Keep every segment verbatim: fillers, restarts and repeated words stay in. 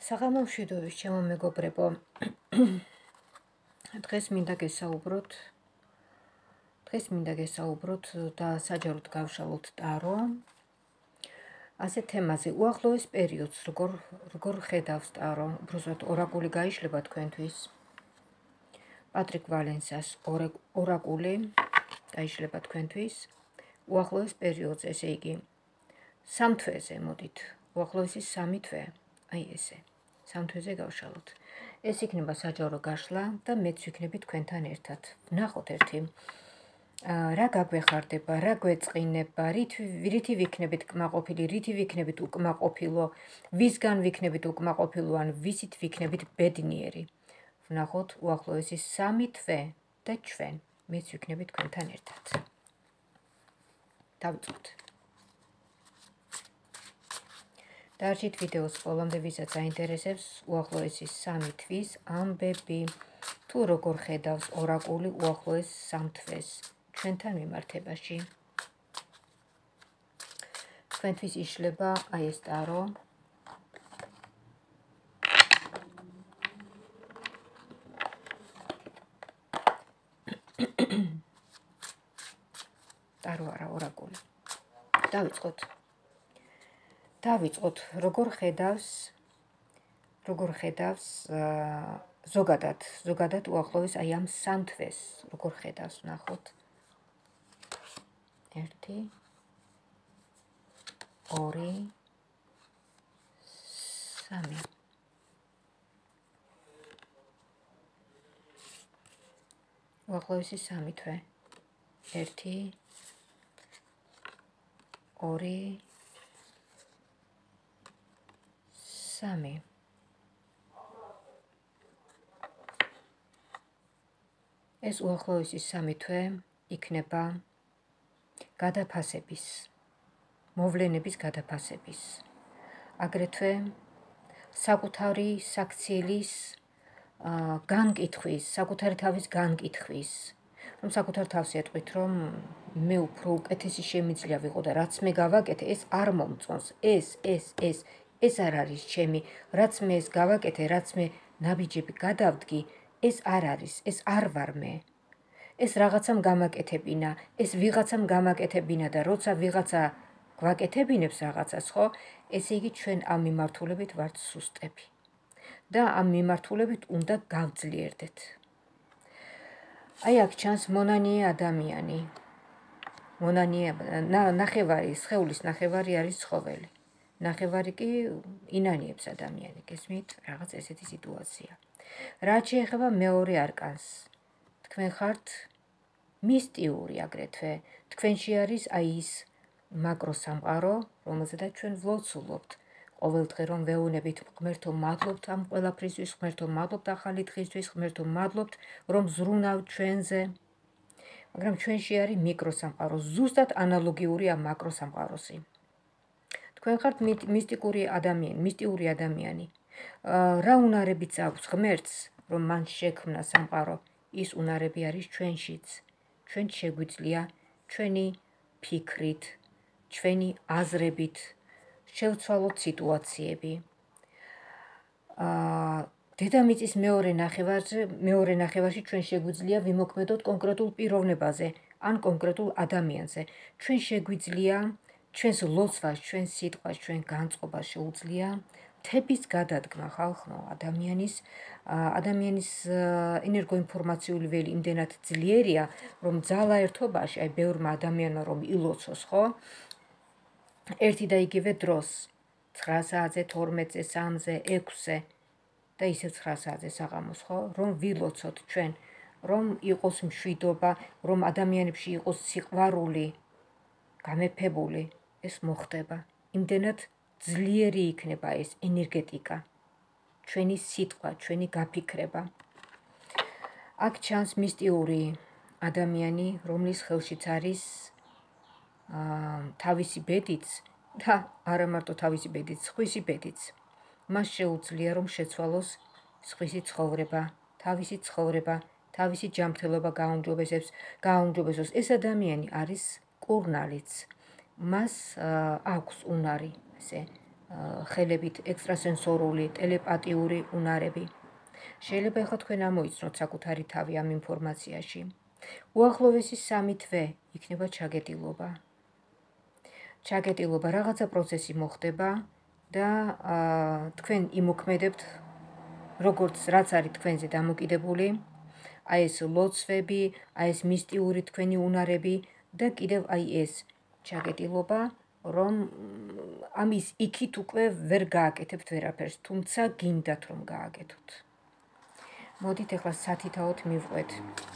საღამო მშვიდობის ჩემო მეგობრებო. დღეს მინდა გესაუბროთ დღეს მინდა გესაუბროთ და საჯაროდ გავშალოთ ტარო ასე თემაზე უახლოეს პერიოდს როგორ როგორ ხედავს ტარო. უბრალოდ ორაკული გაიშლება თქვენთვის. პატრიკ ვალენსას ორაკული გაიშლება თქვენთვის უახლოეს პერიოდს, ესე იგი სამ თვეზე მოდით. უახლოესი სამი თვე, აი ესე. სამ თვეზე გავშალოთ. ეს იქნება საჯარო გაშლა და მეც ვიქნები თქვენთან ერთად. ვნახოთ ერთი რა გაგვეხარდება, რა გვეწყინება, რითი ვიქნებით კმაყოფილი, რითი ვიქნებით უკმაყოფილო, ვისგან ვიქნებით უკმაყოფილო ან ვისით ვიქნებით ბედნიერი. ვნახოთ უახლოესი სამი თვე და ჩვენ მეც ვიქნები თქვენთან ერთად. დავიწყოთ. დაარჩით ვიდეოს ბოლომდე, ვისაც აინტერესებს უახლოესი სამი თვის ამბები, თუ როგორ ხედავს ორაკული უახლოეს სამ თვეს ჩვენთან მიმართებაში. თქვენთვის იშლება აი ეს ტარო. ტარო არა, ორაკული. დავიწყოთ. დავიწყოთ, როგორ ხედავს როგორ ხედავს ზოგადად, ზოგადად უახლოეს აი ამ სამ თვეს, როგორ ხედავს, ნახოთ. ერთი, ორი, სამი. უახლოესი სამი თვე. ერთი, ორი, სამი. ეს უახლოესი სამი თვე იქნება გადაფასების, მოვლენების გადაფასების. აგრეთვე საკუთარი საქციელის განკითხვის, საკუთარი თავის განკითხვის. რომ საკუთარ თავს ეტყვით, რომ მე უფრო უკეთესი შემიძლია ვიყო და რაც მე გავაკეთე, ეს არ მომწონს, ეს, ეს, ეს, ეს არ არის ჩემი, რაც მე ეს გავაკეთე, რაც მე ნაბიჯები გადავდგი, ეს არ არის, ეს არ ვარ მე. ეს რაღაცამ გამაკეთებინა, ეს ვიღაცამ გამაკეთებინა და როცა ვიღაცა გვაკეთებინებს რაღაცას, ხო, ესე იგი ჩვენ ამ მიმართულებით ვართ სუსტები. და ამ მიმართულებით უნდა გავძლიერდეთ. აი აქ ჩანს მონანიე ადამიანი. მონანიე, ნახევარი, სხეულის ნახევარი არის ცხოველი. ნახევარი კი ინანიებს ადამიანი, გესმით? რაღაც ესეთი სიტუაცია. რაც შეეხება მეორე არკანს, თქვენ ხართ მისტიური აგრეთვე. თქვენში არის აი ის მაკრო სამყარო, რომელზედაც ჩვენ ვლოცულობთ. ყოველდღე რომ ვეუბნებით, ღმერთო, მადლობთ ამ ყველაფრისთვის, ღმერთო, მადლობთ ახალი დღისთვის, ღმერთო, მადლობთ, რომ ზრუნავთ ჩვენზე. მაგრამ ჩვენში არის მიკრო სამყარო, ზუსტად ანალოგიური ამ მაკრო სამყაროსი. თქვენ ხართ მისტიკური ადამიანი, მისტიური ადამიანი. რა უნარებიც აქვს ღმერთს, რომ მან შექმნა სამყარო, ის უნარები არის ჩვენშიც. ჩვენ შეგვიძლია ჩვენი ფიქრით, ჩვენი აზრებით შევცვალოთ სიტუაციები. დედამიწის მეორე ნახევარზე, მეორე ნახევარში ჩვენ შეგვიძლია ვიმოქმედოთ კონკრეტულ პიროვნებაზე ან კონკრეტულ ადამიანზე. ჩვენ შეგვიძლია ჩვენს ლოცვას, ჩვენს სიტყვას, ჩვენ განწყობას შეუძლია თების გადადგმა ხალხო, ადამიანის ადამიანის ენერგოინფორმაციული ველი იმდენად ძლიერია, რომ ძალა ერთობაში, აი ბევრმა ადამიანმა რომ ილოცოს, ხო? ერთი და იგივე დროს, ცხრა საათზე, თორმეტზე, სამზე, ექვსზე და ისევ ცხრა საათზე საღამოს, ხო? რომ ვილოცოთ ჩვენ, რომ იყოს მშვიდობა, რომ ადამიანებში იყოს სიყვარული, გამეფებული, ეს მოხდება. იმდენად ძლიერი იქნება ეს ენერგეტიკა, ჩვენი სიტყვა, ჩვენი გაფიქრება. აქ ჩანს მისტიური ადამიანი, რომლის ხელშიც არის თავისი ბედიც და არა მარტო თავისი ბედიც, სხვისი ბედიც. მას შეუძლია რომ შეცვალოს სხვისი ცხოვრება, თავისი ცხოვრება, თავისი ჯანმრთელობა გააუმჯობესებს, გააუმჯობესოს. ეს ადამიანი არის კურნალიც. მას აქვს უნარი, ესე ხელებით ექსტრასენსორული, ტელეპათიური უნარები. შეიძლება ეხლა თქვენ ამოიცნოთ საკუთარი თავი ამ ინფორმაციაში. უახლოესი სამი თვე იქნება ჩაგეტილობა. ჩაგეტილობა, რაღაცა პროცესი მოხდება და თქვენ იმოქმედებთ, როგორც რაც არის თქვენზე დამოკიდებული, აი ეს ლოცვები, აი ეს მისტიური თქვენი უნარები და კიდევ აი ეს ჩაგეტილობა, რომ ამის იქით უკვე ვერ გააკეთებთ ვერაფერს, თუმცა გინდათ რომ გააკეთოთ. მოდით ახლა სათითაოდ მივყვეთ.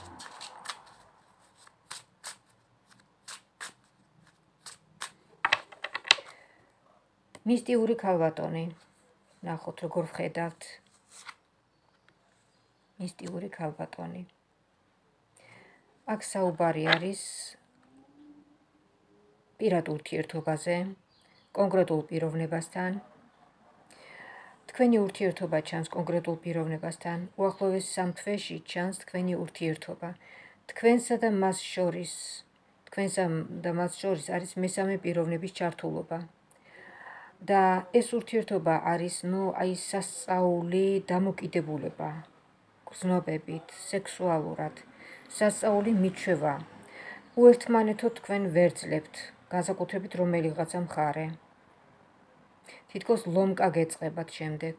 მისტიური ქალბატონი. ნახოთ როგორ ვხედავთ. მისტიური ქალბატონი. აქ საუბარი არის პირად ურთიერთობაზე, კონკრეტულ პიროვნებასთან. თქვენი ურთიერთობა ჩანს კონკრეტულ პიროვნებასთან, უახლოეს სამ თვეში ჩანს თქვენი ურთიერთობა. თქვენსა და მას შორის, თქვენსა და მას შორის არის მესამე პიროვნების ჩართულობა. და ეს ურთიერთობა არის, ნუ აი სასწაული დამოკიდებულება, გრძნობებით, სექსუალურად, სასწაული მიჩვევა. უერთმანეთო თქვენ ვერცლებთ, განსაკუთრებით რომელიღაცა მხარე. თითქოს ლომკა გეწყებათ შემდეგ.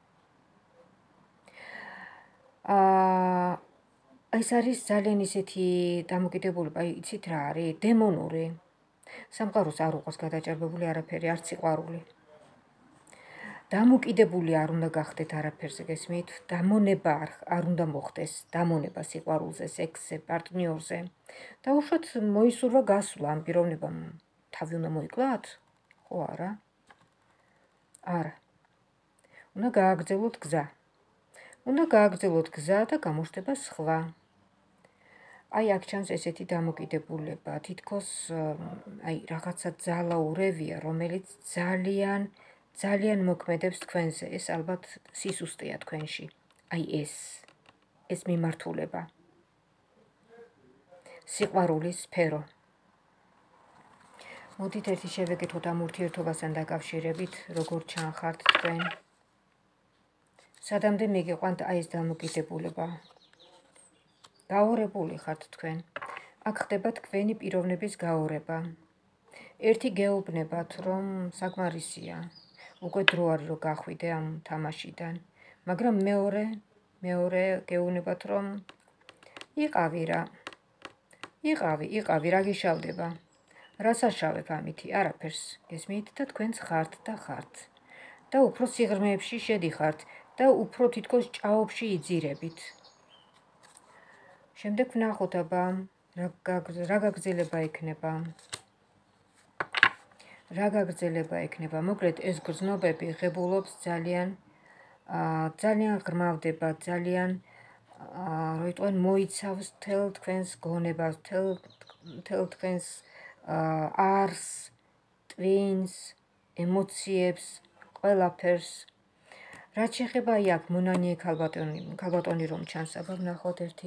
აა ეს არის ძალიან ისეთი დამოკიდებულება, იცით რა არის? დემონური. სამყაროს არ უყავს გადაჭარბებული არაფერი, არც სიყვარული. დამოკიდებული არ უნდა გახდეთ არაფერზე, გესმით? დამონება არ უნდა მოხდეს, დამონება სიყვარულზე, სექსზე, პარტნიორზე. და უშუალოდ მოისურვა გასვლა ამ პიროვნებამ. თავი უნდა მოიკლათ? ხო არა? არა. უნდა გააგრძელოთ გზა. უნდა გააგრძელოთ გზა და გამოჩნდება სხვა. აი აქ ჩანს ესეთი დამოკიდებულება, თითქოს აი რაღაცა ძალაურევია, რომელიც ძალიან ძალიან მოქმედებს თქვენზე, ეს ალბათ სისუსტეა თქვენში. აი ეს ეს მიმართულება. სიყვარულის სფერო. მოდით ერთი შევეკითხოთ ამ ურთიერთობასთან დაკავშირებით, როგორ ჩანხართ თქვენ. სადამდე მიგიყვანთ აი ეს დამოკიდებულება. გაორებული ხართ თქვენ. აქ ხდება თქვენი პიროვნების გაორება. ერთი გეუბნებათ, რომ საკმარისია. უკვე დრო არის რომ გახვიდე ამ თამაშიდან. მაგრამ მეორე, მეორე გეუბნებათ, რომ იყავი რა. იყავი, იყავი, რა გიშავდება. რას აშავებ ამითი? არაფერს. გესმით და თქვენც ხართ და ხართ. და უფრო სიღრმეებში შედიხართ და უფრო თითქოს ჭაობში იძირებით. შემდეგ ვნახოთ აბა რა გაგრძელება ექნება. რა გაგრძელება ექნება. მოკლედ ეს გრძნობები ღებულობს ძალიან ძალიან ღრმავდება, ძალიან რო იტყვენ მოიცავს თელ თქვენს გონებას, თელ თქვენს არს, ტვინს, ემოციებს, ყველაფერს. რაც შეეხება აი აქ მონანიე ქალბატონი, ქალბატონი რომ ჩანს, აბა ვნახოთ ერთი.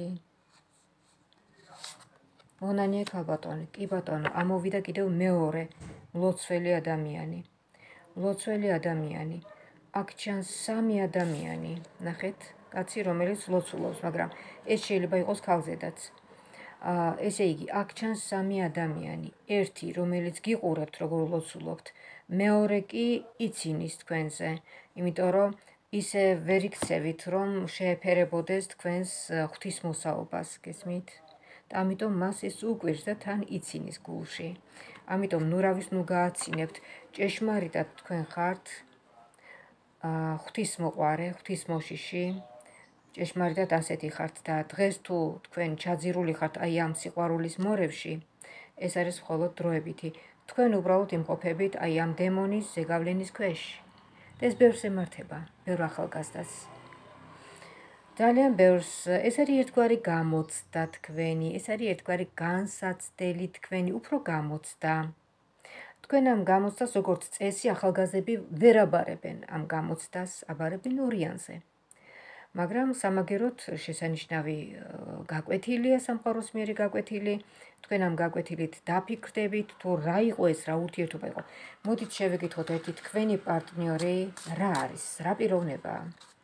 მონანიე ქალბატონი, კი ბატონო, ამოვიდა კიდევ მეორე ლოცველი ადამიანი. ლოცველი ადამიანი. აქ ჩანს სამი ადამიანი. ნახეთ, კაცი რომელიც ლოცულობს, მაგრამ ეს შეიძლება იყოს ქალზედაც. ესე იგი, აქ ჩანს სამი ადამიანი. ერთი, რომელიც გიყურებთ, როგორ ლოცულობთ, მეორე კი იცინის თქვენზე, იმიტომ რომ ისე ვერ იქცევით, რომ შეეფერებოდეს თქვენს ღვთისმოსაობას, გესმით? და ამიტომ მას ეს უკვირს და თან იცინის გულში. ამიტომ ნუ რავის ნუ გააცინებთ, ჭეშმარიტად თქვენ ხართ ღვთისმოყვარე, ღვთისმოშიში, ჭეშმარიტად ასეთი ხართ და დღეს თუ თქვენ ჩაძირული ხართ აი ამ სიყვარულის მორევში, ეს არის მხოლოდ დროებითი. თქვენ უბრალოდ იმყოფებით აი ამ დემონის ზეგავლენის ქვეშ. და ეს ბევრს ემართება, ბევრ ახალგაზრდას. ძალიან ბევრს, ეს არის ერთგვარი გამოცდა თქვენი, ეს არის ერთგვარი განსაცდელი თქვენი, უფრო გამოცდა. თქვენ ამ გამოცდას როგორც წესი ახალგაზრდები ვერ აბარებენ ამ გამოცდას, აბარებენ ორიანზე. მაგრამ სამაგეროდ შესანიშნავი გაკვეთილია, სამყაროს მიერი გაკვეთილი. თქვენ ამ გაკვეთილით დაფიქრდებით, თუ რა იყო ეს, რა ურთიერთობა იყო. მოდით შევეკითხოთ ერთი თქვენი პარტნიორი რა არის, რა პიროვნებაა?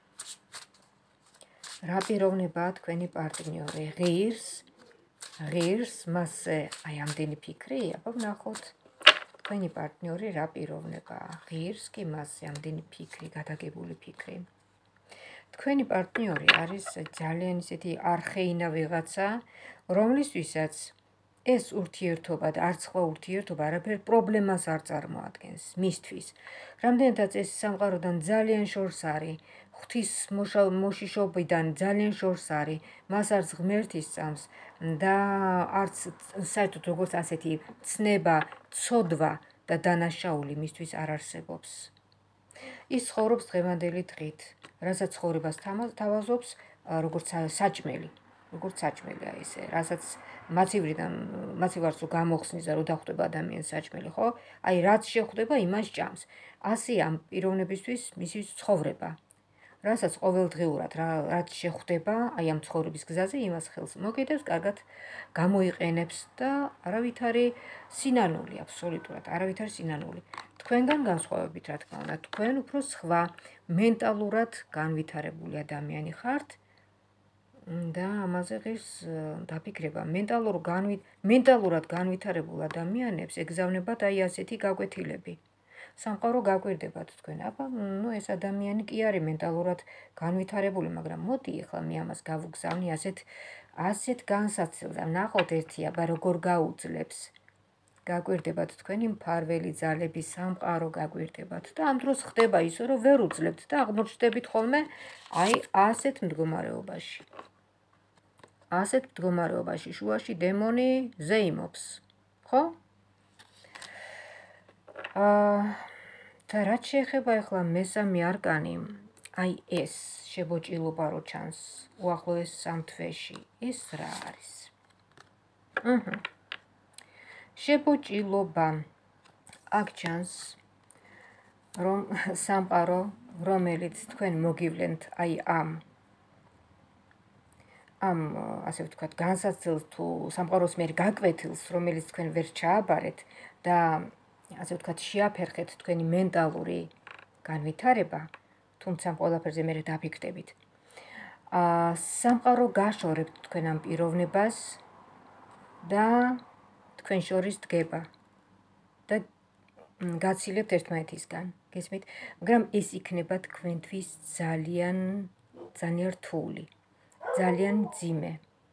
რა პიროვნებაა თქვენი პარტნიორი? ღირს, ღირს, მასზე აი ამდენი ფიქრი, აბა ვნახოთ. თქვენი პარტნიორი რა პიროვნებაა? ღირს კი მასზე ამდენი ფიქრი, გადაგებული ფიქრი. თქვენი პარტნიორი არის ძალიან ისეთი არხეინა ვიღაცა, რომლისთვისაც ეს ურთიერთობა და არც სხვა ურთიერთობა არაფერ პრობლემას არ წარმოადგენს მისთვის. რამდენადაც ეს სამყაროდან ძალიან შორს არის, ღვთის მოშიშობიდან ძალიან შორს არის, მას არც ღმერთი სწამს და არც საერთოდ როგორც ასეთი ცნება, ცოდვა და დანაშაული მისთვის არ არსებობს. ის ცხოვრობს დღევანდელი დღით, რასაც ცხოვრებას თავაზობს, როგორც საჭმელი, როგორც საჭმელი აი ესე, რასაც მაცივრიდან, მაცივარს რო გამოხსნის და რო დახვდება ადამიანს საჭმელი, ხო? აი რაც შეხვდება, იმას ჭამს. ასე ამ პიროვნებისთვის მისი ცხოვრება, რასაც ყოველდღიურად რაც შეხვდება, აი ამ ცხოვრების გზაზე, იმას ხელს მოკიდებს, კარგად გამოიყენებს და არავითარი სინანული, აბსოლუტურად არავითარი სინანული. თქვენგან განსხვავებით, რა თქმა უნდა, თქვენ უფრო სხვა მენტალურად განვითარებული ადამიანი ხართ და ამაზე ღირს დაფიქრება. მენტალურ მენტალურად განვითარებულ ადამიანებს ეგზავნებათ აი ასეთი გაკვეთილები. სამყარო გაკვირდებათ თქვენ. აბა, ნუ ეს ადამიანი კი არის მენტალურად განვითარებული, მაგრამ მოდი ახლა მე ამას გავუგზავნი ასეთ ასეთ განსაცდელს. ნახოთ ერთი აბა როგორ გაუძლებს. გაკვირდებათ თქვენი მფარველი ძალები, სამყარო გაკვირდებათ და ამ დროს ხდება ისე, რომ ვერ უძლებთ და აღმოჩნდებით ხოლმე აი ასეთ მდგომარეობაში. ასეთ მდგომარეობაში შუაში დემონი ზეიმობს, ხო? აა და რაც შეეხება ახლა მესამე არკანი, აი ეს შებოჭილობა რო ჩანს უახლოეს სამ თვეში, ეს რა არის? აჰა. შებოჭილობა. აქ ჩანს რომ სამყარო, რომელიც თქვენ მოგივლენთ აი ამ ამ ასე ვთქვათ, განსაცდელს თუ სამყაროს მიერ გაკვეთილს, რომელიც თქვენ ვერ ჩააბარეთ და ასე ვთქვათ, შეაფერხეთ თქვენი მენტალური განვითარება, თუმცა ამ ყველაფერზე მერე დაფიქრდებით. აა სამყარო გაშორებთ თქვენ ამ პიროვნებას და თქვენ შორის დგება და გაცილებთ ერთმანეთისგან, გესმით? მაგრამ ეს იქნება თქვენთვის ძალიან ძალიან რთული, ძალიან მძიმე.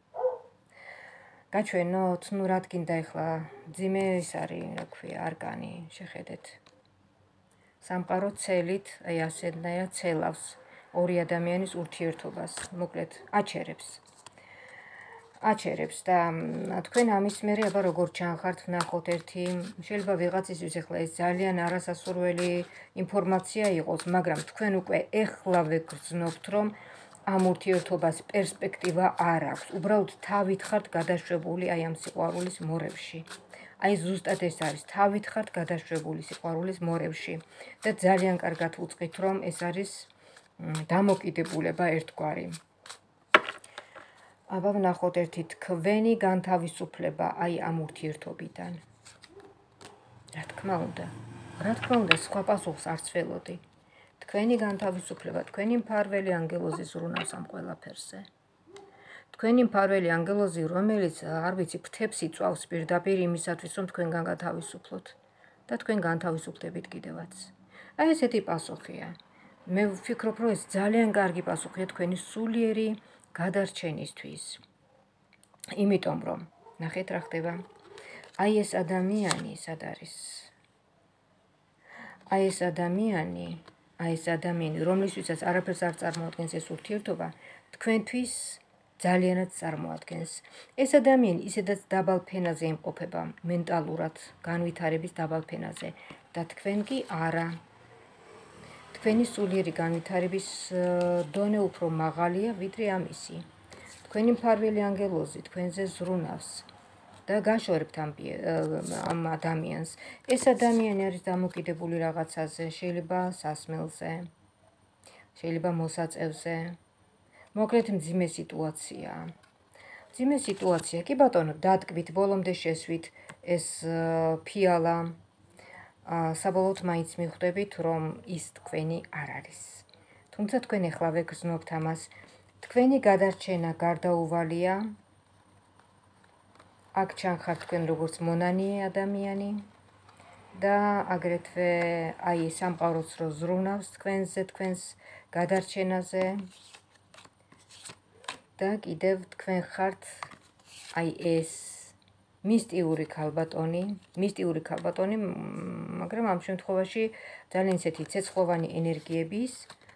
გაჩვენოთ, ნუ რა თქინდა ახლა მძიმე ის არის, რა ქვია, არკანი, შეხედეთ. სამყარო ცელით, აი ასეთნაირად ცელავს ორი ადამიანის ურთიერთობას, მოკლედ აჩერებს. აჩერებს და თქვენ ამის მერე აბა როგორ ჩანხართ, ვნახოთ ერთი, შეიძლება ვიღაცისთვის ახლა ეს ძალიან არასასურველი ინფორმაცია იყოს, მაგრამ თქვენ უკვე ეხლავე გრძნობთ, რომ ამ ურთიერთობას პერსპექტივა არ აქვს. უბრალოდ თავით ხართ გადაშვებული აი ამ სიყვარულის მორევში. აი ზუსტად ეს არის, თავით ხართ გადაშვებული სიყვარულის მორევში და ძალიან კარგად უწყით, რომ ეს არის დამოკიდებულება ერთგვარი. აბა ვნახოთ ერთი თქვენი განთავისუფლება აი ამ ურთიერთობიდან. რა თქმა უნდა, რა თქმა უნდა, სხვა პასუხს არც ველოდი. თქვენი განთავისუფლება, თქვენი მფარველი ანგელოზი ზრუნავს ამ ყველაფერზე. თქვენი მფარველი ანგელოზი, რომელიც არ ვიცი, ფრთებს იწვავს პირდაპირ იმისათვის, რომ თქვენგან გათავისუფლოთ და თქვენ განთავისუფლდებით კიდევაც. აი ესეთი პასუხია. მე ვფიქრობ, რომ ეს ძალიან კარგი პასუხია თქვენი სულიერი გადარჩენისთვის. იმიტომ რომ, ნახეთ რა ხდება. აი ეს ადამიანი სად არის? აი ეს ადამიანი, აი ეს ადამიანი, რომლისთვისაც არაფერს არ წარმოადგენს ეს ურთიერთობა, თქვენთვის ძალიანაც წარმოადგენს. ეს ადამიანი ისედაც დაბალ ფენაზე იმყოფება, მენტალურად, განვითარების დაბალ ფენაზე და თქვენ კი არა. თქვენი სულიერი განვითარების დონე უფრო მაღალია, ვიდრე ამისი. თქვენი მფარველი ანგელოზი თქვენზე ზრუნავს და გაშორებთ ამ ამ ადამიანს. ეს ადამიანი არის დამოკიდებული რაღაცაზე, შეიძლება სასმელზე, შეიძლება მოსაწევზე, მოკლედ მძიმე სიტუაცია. მძიმე სიტუაცია. კი ბატონო, დატკბით, ბოლომდე შესვით ეს ფიალა საბოლოოდ მაინც მიხვდებით, რომ ის თქვენი არ არის. თუმცა თქვენ ეხლავე გრძნობთ ამას. თქვენი გადარჩენა გარდაუვალია. აქ ჩანხართ თქვენ როგორც მონანიე ადამიანი და აგრეთვე აი სამყაროც რო ზრუნავს თქვენზე, თქვენს გადარჩენაზე და კიდევ თქვენ ხართ აი ეს მისტიური ქალბატონი, მისტიური ქალბატონი, მაგრამ ამ შემთხვევაში ძალიან ისეთი ცეცხლოვანი ენერგიების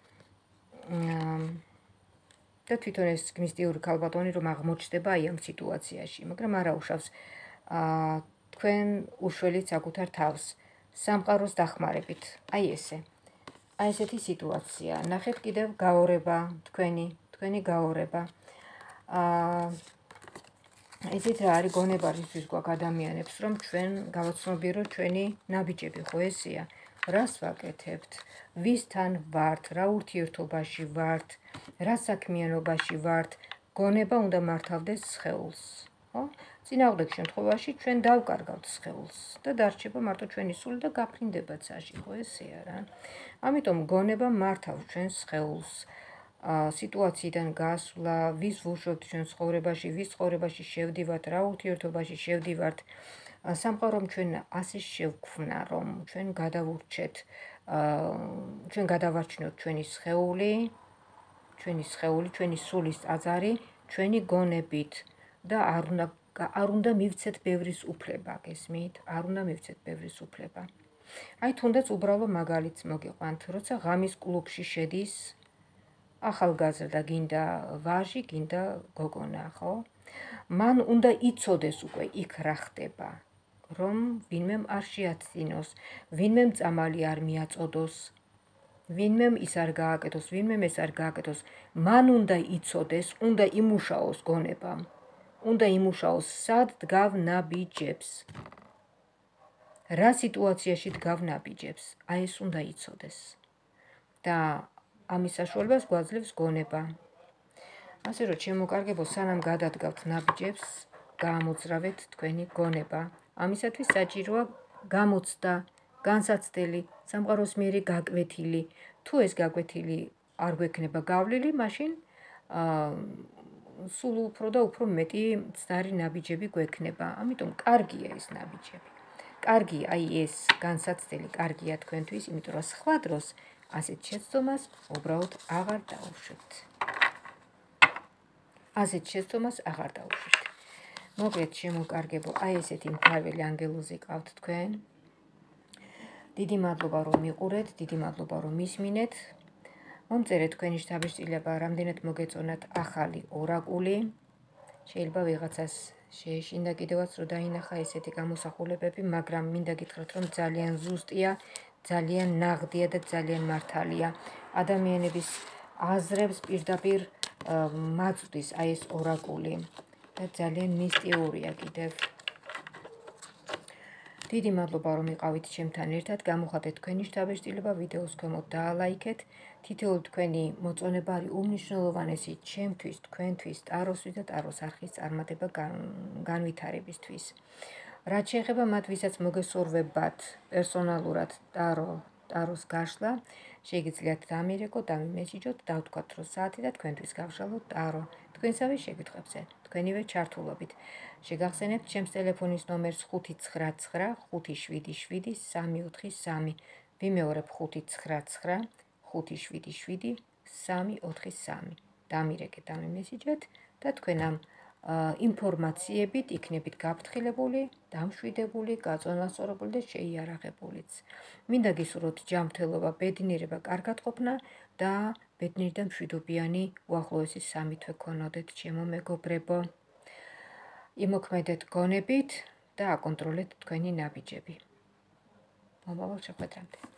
და თვითონ ეს მისტიური ქალბატონი რომ აღმოჩნდება აი ამ სიტუაციაში, მაგრამ არ აუშავს თქვენ უშველით საკუთარ თავს სამყაროს დახმარებით. აი ესე. აი ესეთი სიტუაცია. ნახეთ კიდევ გაორება თქვენი, თქვენი გაორება. აა ესეც რა არის გონება რისთვის გვაქვს ადამიანებს, რომ ჩვენ გავაცნობიეროთ ჩვენი ნაბიჯები, ხო ესეა? რას ვაკეთებთ? ვისთან ვართ? რა ურთიერთობაში ვართ? რა საქმიანობაში ვართ? გონება უნდა მართავდეს სხეულს, ხო? წინააღმდეგ შემთხვევაში ჩვენ დავკარგავთ სხეულს და დარჩება მარტო ჩვენი სული და გაფრინდება ცაში, ხო ესეა რა. ამიტომ გონება მართავს ჩვენ სხეულს. სიტუაციიდან გასვლა, ვის ვუშვებთ ჩვენ ცხოვრებაში, ვის ცხოვრებაში შევდივართ, რა ურთიერთობაში შევდივართ. სამყარომ ჩვენ ასე შევქმნა, რომ ჩვენ გადავურჩეთ, ჩვენ გადავარჩინოთ ჩვენი სხეული, ჩვენი სხეული, ჩვენი სულის ტაძარი, ჩვენი გონებით და არ უნდა არ უნდა მივცეთ ბევრის უფლება, გესმით? არ უნდა მივცეთ ბევრის უფლება. აი თუნდაც უბრალო მაგალითს მოგიყვანთ, როცა ღამის კლუბში შედის ახალგაზრდა, გინდა ვაჟი, გინდა გოგონა, ხო? მან უნდა იცოდეს უკვე იქ რა ხდება, რომ ვინმემ არ შეაცდინოს, ვინმემ წამალი არ მიაწოდოს, ვინმემ ის არ გააკეთოს, ვინმემ ეს არ გააკეთოს. მან უნდა იცოდეს, უნდა იმუშაოს გონებამ, უნდა იმუშაოს სად დგავ ნაბიჯებს. რა სიტუაციაში დგავ ნაბიჯებს, აი ეს უნდა იცოდეს. და ამის საშუალებას გვაძლევს გონება. ასე რომ შემოკარგებო, სანამ გადადგავთ ნაბიჯებს, გაამოძრავეთ თქვენი გონება. ამისათვის საჭიროა გამოცდა, განსაცდელი, სამყაროს მიერი გაკვეთილი. თუ ეს გაკვეთილი არ გვექნება გავლილი, მაშინ სულ უფრო და უფრო მეტი მცდარი ნაბიჯები გვექნება. ამიტომ კარგია ეს ნაბიჯები. კარგია აი ეს განსაცდელი, კარგია თქვენთვის, იმიტომ რომ სხვა დროს ასეთ შეცდომას უბრალოდ აღარ დაუშვებთ. ასეთ შეცდომას აღარ დაუშვებთ. მოკლედ შემოკარგებო, აი ესეთი მფარველი ანგელოზი ყავთ თქვენ. დიდი მადლობა რომ მიყურეთ, დიდი მადლობა რომ მისმინეთ. მომწერეთ თქვენი შთაბეჭდილება, რამდენად მოგეწონათ ახალი ორაკული. შეიძლება ვიღაცას შეეშინდა კიდევაც რომ დაინახა ესეთი გამოსახულებები, მაგრამ მინდა გითხრათ რომ ძალიან ზუსტია, ძალიან ნაღდია და ძალიან მართალია. ადამიანების აზრებს პირდაპირ მაწვდის აი ეს ორაკული და ძალიან მისტიურია კიდევ. დიდი მადლობა რომ იყავით ჩემთან ერთად, გამოხატეთ თქვენი შთაბეჭდილება, ვიდეოს ქვემოთ დაალაიქეთ. თითოეული თქვენი მოწონება არის უმნიშვნელოვანესი ჩემთვის, თქვენთვის, ტაროსთვის და ტაროს არხის წარმატება განვითარებისთვის. რაც შეეხება მათ, ვისაც მოგესურვებათ პერსონალურად ტარო, ტაროს გაშლა, შეგიძლიათ დამირეკოთ, დამიმესიჯოთ, დავთქვათ რომ საათი და თქვენთვის გავშალოთ ტარო. თქვენსავე შეკითხვებზე, თქვენივე ჩართულობით. შეგახსენებთ ჩემს ტელეფონის ნომერს ხუთი ცხრა ცხრა ხუთი შვიდი შვიდი სამი ოთხი სამი. ვიმეორებ ხუთი ცხრა ცხრა ხუთი შვიდი შვიდი სამი ოთხი სამი. დამირეკეთ, დამიმესიჯეთ და თქვენ ამ ინფორმაციებით იქნებით გაფრთხილებული, დამშვიდებული, გაწონასწორებული და შეიარაღებულიც. მინდა გისურვოთ ჯანმრთელობა, ბედნიერება, კარგად ყოფნა და ბედნიერი და მშვიდობიანი უახლოესი სამი თვე გქონოდეთ, ჩემო მეგობრებო. იმოქმედეთ გონებით და აკონტროლეთ თქვენი ნაბიჯები. მომავალ შეხვედრამდე.